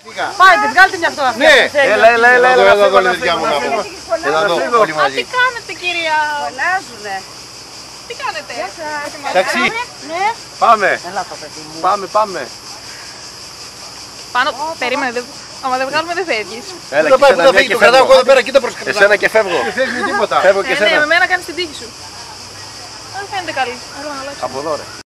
Πάτε, βγάλτε μια φωτογραφία. Ναι, Έλα, εδώ παιδιά μου να πούμε. Έλα εδώ, όλοι Τι μαζί. κάνετε, κυρία? Φωνάζουνε. Τι κάνετε? Εντάξει, Ναι. Πάμε. Έλα το παιδί μου. Πάμε. Πάνω, περίμενε, άμα δεν βγάλουμε δεν φεύγεις. Έλα, δεν πάει που και θα εσένα φύγει, το και κρατάω φεύγω. εγώ εδώ πέρα, κοίτα προς κρατάω. Εσένα και φεύγω. Δεν φεύγει τίποτα. Φεύγω και Ναι, με εσένα. μένα κάνεις την τύχη σου. Δεν φαίνεται καλή. Από εδώ ρε.